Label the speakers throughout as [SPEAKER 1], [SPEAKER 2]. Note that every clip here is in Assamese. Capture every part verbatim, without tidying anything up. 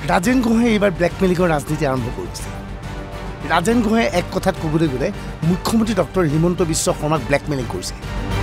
[SPEAKER 1] ৰাজেন গোহাঁই এইবাৰ ব্লেকমেইলিঙৰ ৰাজনীতি আৰম্ভ কৰিছে। ৰাজেন গোহাঁই এক কথাত ক'বলৈ গ'লে মুখ্যমন্ত্ৰী ডক্টৰ হিমন্ত বিশ্ব শৰ্মাক ব্লেকমেইলিং কৰিছে।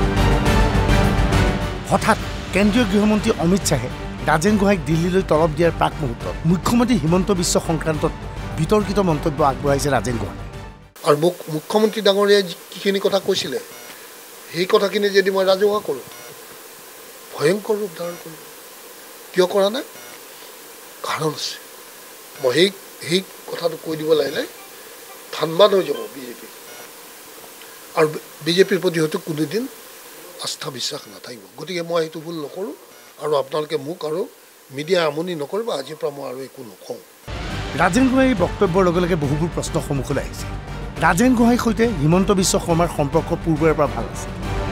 [SPEAKER 1] হঠাৎ কেন্দ্ৰীয় গৃহমন্ত্ৰী অমিত শ্বাহে ৰাজেন গোহাঁইক দিল্লীলৈ তলব দিয়াৰ প্ৰাক মুহূৰ্তত মুখ্যমন্ত্ৰী হিমন্ত বিশ্ব সংক্ৰান্তত বিতৰ্কিত মন্তব্য আগবঢ়াইছে ৰাজেন গোহাঁই।
[SPEAKER 2] আৰু মোক মুখ্যমন্ত্ৰী ডাঙৰীয়াই যিখিনি কথা কৈছিলে সেই কথাখিনি যদি মই ৰাজহুৱা কৰোঁ ভয়ংকৰ ৰূপ ধাৰণ কৰোঁ। কিয় কৰা নাই? কাৰণ আছে। মই সেই সেই কথাটো কৈ দিব লাগিলে ধানবাদ হৈ যাব বিজেপি, আৰু বিজেপিৰ প্ৰতি হয়তো কোনোদিন আস্থা বিশ্বাস নাথাকিব। গতিকে মই সেইটো ভুল নকৰোঁ, আৰু আপোনালোকে মোক আৰু মিডিয়া আমনি নকৰিব। আজিৰ পৰা মই আৰু একো নকওঁ।
[SPEAKER 1] ৰাজেন গোহাঁইৰ বক্তব্যৰ লগে লগে বহুবোৰ প্ৰশ্ন সন্মুখলৈ আহিছে। ৰাজেন গোহাঁইৰ সৈতে হিমন্ত বিশ্ব শৰ্মাৰ সম্পৰ্ক পূৰ্বৰে পৰা ভাল আছিল।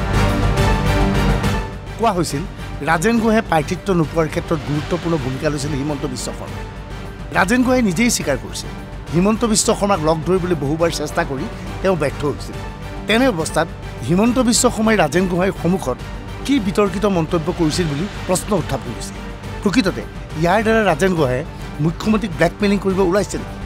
[SPEAKER 1] কোৱা হৈছিল ৰাজেন গোহাঁইয়ে প্ৰাৰ্থিত্ব নোপোৱাৰ ক্ষেত্ৰত গুৰুত্বপূৰ্ণ ভূমিকা লৈছিল হিমন্ত বিশ্ব শৰ্মাই। ৰাজেন গোহাঁই নিজেই স্বীকাৰ কৰিছিল হিমন্ত বিশ্ব শৰ্মাক লগ ধৰিবলৈ বহুবাৰ চেষ্টা কৰি তেওঁ ব্যৰ্থ হৈছিল। তেনে অৱস্থাত হিমন্ত বিশ্ব শৰ্মাই ৰাজেন গোহাঁইৰ সন্মুখত কি বিতৰ্কিত মন্তব্য কৰিছিল বুলি প্ৰশ্ন উত্থাপন কৰিছে। প্ৰকৃততে ইয়াৰ দ্বাৰা ৰাজেন গোহাঁইয়ে মুখ্যমন্ত্ৰীক ব্লেকমেইলিং কৰিব ওলাইছে নেকি?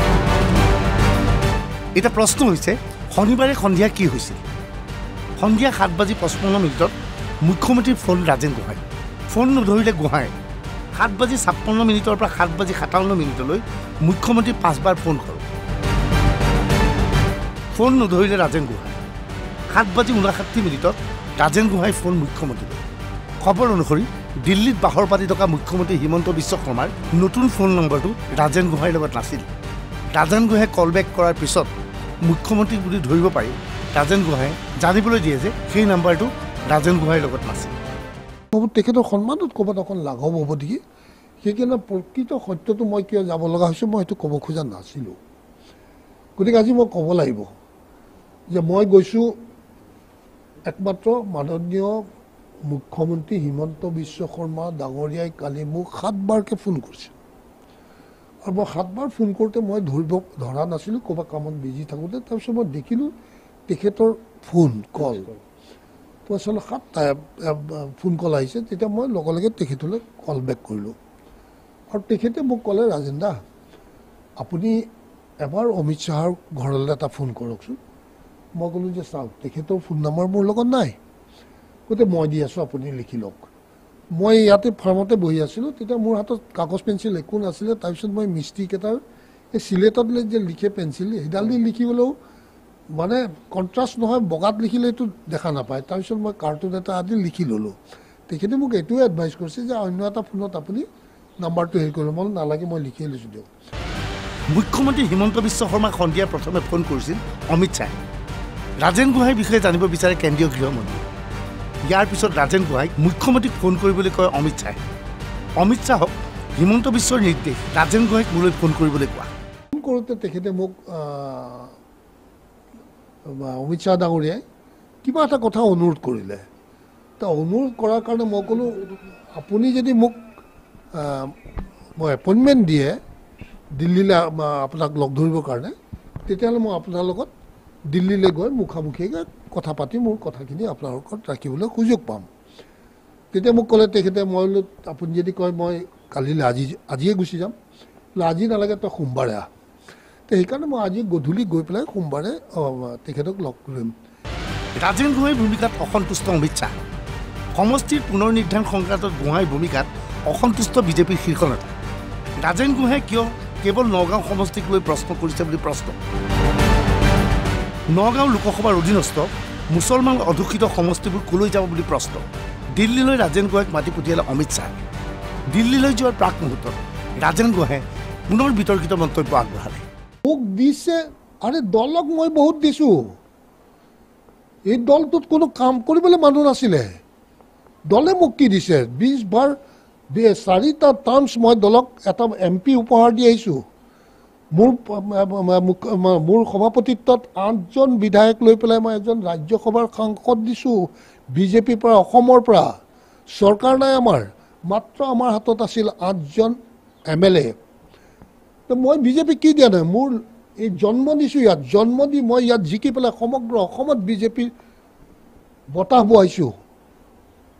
[SPEAKER 1] এটা প্ৰশ্ন হৈছে শনিবাৰে সন্ধিয়া কি হৈছিল? সন্ধিয়া সাত বাজি পঁচপন্ন মিনিটত মুখ্যমন্ত্ৰীৰ ফোন ৰাজেন গোহাঁই। ফোন নধৰিলে গোহাঁই সাত বাজি ছাপন্ন মিনিটৰ পৰা সাত বাজি সাতাৱন্ন মিনিটলৈ মুখ্যমন্ত্ৰী পাঁচবাৰ ফোন কৰোঁ। ফোন নধৰিলে ৰাজেন গোহাঁই। সাত বাজি ঊনষাঠি মিনিটত ৰাজেন গোহাঁই ফোন মুখ্যমন্ত্ৰীলৈ। খবৰ অনুসৰি দিল্লীত বাহৰ পাতি থকা মুখ্যমন্ত্ৰী হিমন্ত বিশ্ব শৰ্মাৰ নতুন ফোন নম্বৰটো ৰাজেন গোহাঁইৰ লগত নাছিল। ৰাজেন গোহাঁই কল বেক কৰাৰ পিছত মুখ্যমন্ত্ৰীক বুলি ধৰিব পাৰি ৰাজেন গোহাঁই জানিবলৈ দিয়ে যে সেই নাম্বাৰটো ৰাজেন গোহাঁইৰ লগত নাছিল।
[SPEAKER 2] তেখেতৰ সন্মানত ক'ৰবাত অকণ লাঘৱ হ'ব নেকি? সেইকাৰণে প্ৰকৃত সত্যটো মই কিয় যাব লগা হৈছোঁ মই সেইটো ক'ব খোজা নাছিলোঁ। গতিকে আজি মই ক'ব লাগিব যে মই গৈছোঁ একমাত্ৰ মাননীয় মুখ্যমন্ত্ৰী হিমন্ত বিশ্ব শৰ্মা ডাঙৰীয়াই কালি মোক সাতবাৰকৈ ফোন কৰিছে, আৰু মই সাতবাৰ ফোন কৰোঁতে মই ধৰিব ধৰা নাছিলোঁ, ক'ৰবাত কামত বিজি থাকোঁতে। তাৰপিছত মই দেখিলোঁ তেখেতৰ ফোন কল আচলতে সাতটা ফোন কল আহিছে। তেতিয়া মই লগে লগে তেখেতলৈ কল বেক কৰিলোঁ, আৰু তেখেতে মোক ক'লে ৰাজেন দা আপুনি এবাৰ অমিত শ্বাহৰ ঘৰলৈ এটা ফোন কৰকচোন। মই ক'লোঁ যে চাওক তেখেতৰ ফোন নম্বৰ মোৰ লগত নাই, গতিকে মই দি আছোঁ আপুনি লিখি লওক। মই ইয়াতে ফাৰ্মতে বহি আছিলোঁ, তেতিয়া মোৰ হাতত কাগজ পেঞ্চিল একো নাছিলে। তাৰপিছত মই মিষ্টিকেইটাৰ এই চিলেটত যে লিখে পেঞ্চিল সেইডাল দি লিখিবলৈও মানে কণ্ট্ৰাষ্ট নহয়, বগাত লিখিলে এইটো দেখা নাপায়। তাৰপিছত মই কাৰ্টুন এটা আদি লিখি ল'লোঁ। তেখেতে মোক এইটোৱে এডভাইচ কৰিছে যে অন্য এটা ফোনত আপুনি নাম্বাৰটো হেৰি কৰিব। মই নালাগে, মই লিখিয়ে লৈছোঁ দিয়ক।
[SPEAKER 1] মুখ্যমন্ত্ৰী হিমন্ত বিশ্ব শৰ্মাক সন্ধিয়া প্ৰথমে ফোন কৰিছিল অমিত শ্বাহে। ৰাজেন গোহাঁইৰ বিষয়ে জানিব বিচাৰে কেন্দ্ৰীয় গৃহমন্ত্ৰী। ইয়াৰ পিছত ৰাজেন গোহাঁইক মুখ্যমন্ত্ৰীক ফোন কৰিবলৈ কয় অমিত শ্বাহে। অমিত শ্বাহক হিমন্ত বিশ্বৰ নিৰ্দেশ ৰাজেন গোহাঁইক মোলৈ ফোন কৰিবলৈ কোৱা।
[SPEAKER 2] ফোন কৰোঁতে তেখেতে মোক অমিত শ্বাহ ডাঙৰীয়াই কিবা এটা কথা অনুৰোধ কৰিলে। ত অনুৰোধ কৰাৰ কাৰণে মই ক'লোঁ আপুনি যদি মোক মই এপইণ্টমেণ্ট দিয়ে দিল্লীলৈ আপোনাক লগ ধৰিবৰ কাৰণে, তেতিয়াহ'লে মই আপোনাৰ লগত দিল্লীলৈ গৈ মুখামুখিকৈ কথা পাতি মোৰ কথাখিনি আপোনাৰ লগত ৰাখিবলৈ সুযোগ পাম। তেতিয়া মোক ক'লে তেখেতে, মই বোলো আপুনি যদি কয় মই কালিলৈ আজি আজিয়ে গুচি যাম। আজি নালাগে, তই সোমবাৰে আহ। তো সেইকাৰণে মই আজি গধূলি গৈ পেলাই সোমবাৰে তেখেতক লগ কৰিম।
[SPEAKER 1] ৰাজেন গোহাঁইৰ ভূমিকাত অসন্তুষ্ট অমিত শ্বাহ। সমষ্টিৰ পুনৰ নিৰ্ধাৰণ সংক্ৰান্তত গোহাঁইৰ ভূমিকাত অসন্তুষ্ট বিজেপিৰ শীৰ্ষ নেতা। ৰাজেন গোহাঁই কিয় কেৱল নগাঁও সমষ্টিক লৈ প্ৰশ্ন কৰিছে বুলি প্ৰশ্ন। নগাঁও লোকসভাৰ অধীনস্থ মুছলমান অধ্যুষিত সমষ্টিবোৰ কলৈ যাব বুলি প্ৰশ্ন। দিল্লীলৈ ৰাজেন গোহাঁইক মাতি পঠিয়ালে অমিত শ্বাহ। দিল্লীলৈ যোৱাৰ প্ৰাক মুহূৰ্তত ৰাজেন গোহাঁই পুনৰ বিতৰ্কিত মন্তব্য আগবঢ়ালে।
[SPEAKER 2] মোক দিছে, আৰে দলক মই বহুত দিছোঁ। এই দলটোত কোনো কাম কৰিবলৈ মানুহ নাছিলে, দলে মোক কি দিছে? বিছ বাৰ চাৰিটা টাৰ্মছ মই দলক এটা এম পি উপহাৰ দি আহিছোঁ। মোৰ মোৰ সভাপতিত্বত আঠজন বিধায়ক লৈ পেলাই মই এজন ৰাজ্যসভাৰ সাংসদ দিছোঁ বিজেপিৰ পৰা, অসমৰ পৰা। চৰকাৰ নাই আমাৰ, মাত্ৰ আমাৰ হাতত আছিল আঠজন এম এল এ। তো মই বিজেপিক কি দিয়া নাই? মোৰ এই জন্ম দিছোঁ ইয়াত, জন্ম দি মই ইয়াত জিকি পেলাই সমগ্ৰ অসমত বিজেপিৰ বতাহ বোৱাইছোঁ।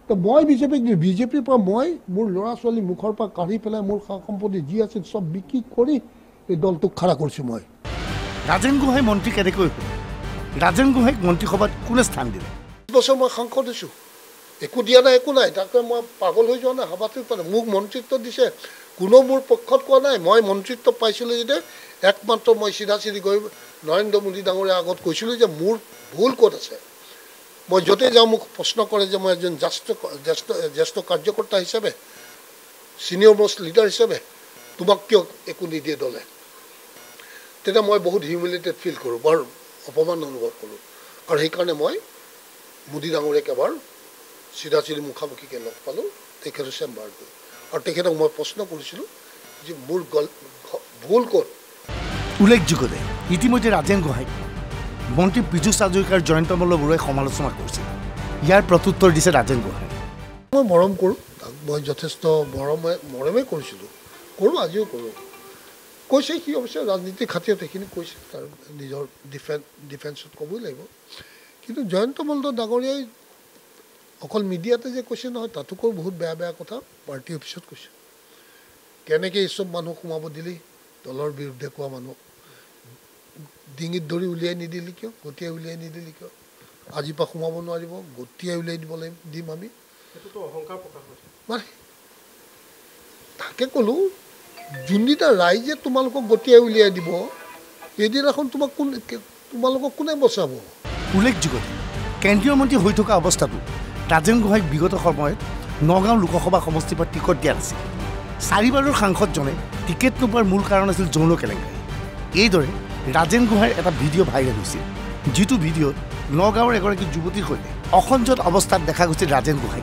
[SPEAKER 2] তো মই বিজেপিক বিজেপিৰ পৰা মই মোৰ ল'ৰা ছোৱালী মুখৰ পৰা কাঢ়ি পেলাই মোৰ সা সম্পত্তি যি আছিল চব বিক্ৰী কৰি এই দলটোক খাৰা কৰিছোঁ মই।
[SPEAKER 1] ৰাজেন গোহাঁই মন্ত্ৰী কেনেকৈ হ'ল? ৰাজেন গোহাঁইক মন্ত্ৰীসভাত কোনে স্থান দিলে?
[SPEAKER 2] বছৰ মই সাংসদ দিছোঁ, একো দিয়া নাই, একো নাই, তাকে মই পাগল হৈ যোৱা নাই, সভাটো পোৱা নাই। মোক মন্ত্ৰিত্ব দিছে, কোনো মোৰ পক্ষত কোৱা নাই। মই মন্ত্ৰিত্ব পাইছিলোঁ যেতিয়া একমাত্ৰ মই চিধা চিধি গৈ নৰেন্দ্ৰ মোদী ডাঙৰীয়াৰ আগত কৈছিলোঁ যে মোৰ ভুল ক'ত আছে। মই য'তে যাওঁ মোক প্ৰশ্ন কৰে যে মই এজন জ্যেষ্ঠ জ্যেষ্ঠ জ্যেষ্ঠ কাৰ্যকৰ্তা হিচাপে, ছিনিয়ৰ মোষ্ট লিডাৰ হিচাপে তোমাক কিয় একো নিদিয়ে দলে। তেতিয়া মই বহুত হিউমিলেটেড ফিল কৰোঁ, বৰ অপমান অনুভৱ কৰোঁ। আৰু সেইকাৰণে মই মোদী ডাঙৰীয়াক এবাৰ চিধা চিধি মুখামুখিকৈ লগ পালোঁ তেখেতৰ চেম্বাৰত গৈ, আৰু তেখেতক মই প্ৰশ্ন কৰিছিলোঁ যে মোৰ গল ভুল ক'ত।
[SPEAKER 1] উল্লেখযোগ্য যে ইতিমধ্যে ৰাজেন গোহাঁইক মন্ত্ৰী পীযুষ হাজৰিকাৰ জয়ন্ত মল্ল বৰুৱাই সমালোচনা কৰিছিল। ইয়াৰ প্ৰত্যুত্তৰ দিছে ৰাজেন গোহাঁই।
[SPEAKER 2] মই মৰম কৰোঁ, তাক মই যথেষ্ট মৰমে মৰমেই কৰিছিলোঁ, কৰোঁ, আজিও কৰোঁ। কৈছে সি অৱশ্যে ৰাজনীতিৰ খাতিৰত সেইখিনি কৈছে, তাৰ নিজৰ ডিফেন্স ডিফেন্সত ক'বই লাগিব। কিন্তু জয়ন্ত মল্ল ডাঙৰীয়াই অকল মিডিয়াতে যে কৈছে নহয়, তাতোকৈ বহুত বেয়া বেয়া কথা পাৰ্টি অফিচত কৈছে। কেনেকৈ এই চব মানুহ সোমাব দিলি, দলৰ বিৰুদ্ধে কোৱা মানুহ ডিঙিত ধৰি উলিয়াই নিদিলি কিয়, গতিয়াই উলিয়াই নিদিলি কিয়, আজিৰ পৰা সোমাব নোৱাৰিব, গতিয়াই উলিয়াই দিব লাগিব দিম আমি। মানে তাকে ক'লোঁ, যোনদিনা ৰাইজে তোমালোকক গতিয়াই উলিয়াই দিব সেইদিনাখন তোমাক কোন তোমালোকক কোনে বচাব?
[SPEAKER 1] উল্লেখযোগ্য কেন্দ্ৰীয় মন্ত্ৰী হৈ থকা অৱস্থাতো ৰাজেন গোহাঁইক বিগত সময়ত নগাঁও লোকসভা সমষ্টিৰ পৰা টিকট দিয়া নাছিল। চাৰিবাৰৰ সাংসদজনে টিকেট নোপোৱাৰ মূল কাৰণ আছিল যৌন কেলেংকাৰী। এইদৰে ৰাজেন গোহাঁইৰ এটা ভিডিঅ' ভাইৰেল হৈছিল, যিটো ভিডিঅ'ত নগাঁৱৰ এগৰাকী যুৱতীৰ সৈতে অসঞ্জত অৱস্থাত দেখা গৈছিল ৰাজেন গোহাঁইক।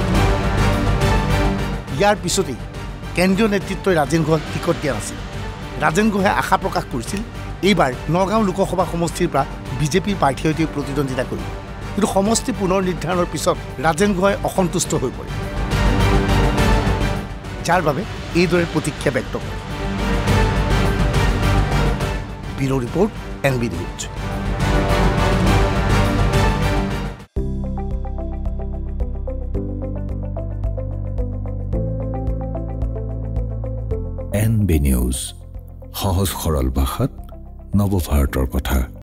[SPEAKER 1] ইয়াৰ পিছতেই কেন্দ্ৰীয় নেতৃত্বই ৰাজেন গোহাঁইক টিকট দিয়া নাছিল। ৰাজেন গোহাঁয়ে আশা প্ৰকাশ কৰিছিল এইবাৰ নগাঁও লোকসভা সমষ্টিৰ পৰা বিজেপিৰ প্ৰাৰ্থীৰ সৈতে প্ৰতিদ্বন্দ্বিতা কৰিব। কিন্তু সমষ্টি পুনৰ নিৰ্ধাৰণৰ পিছত ৰাজেন গোহাঁই অসন্তুষ্ট হৈ পৰে, যাৰ বাবে এইদৰে প্ৰতিক্ৰিয়া ব্যক্ত কৰে। Bureau' report, N B news.
[SPEAKER 3] N B news, সহজ সৰল ভাষাত নৱভাৰতৰ কথা।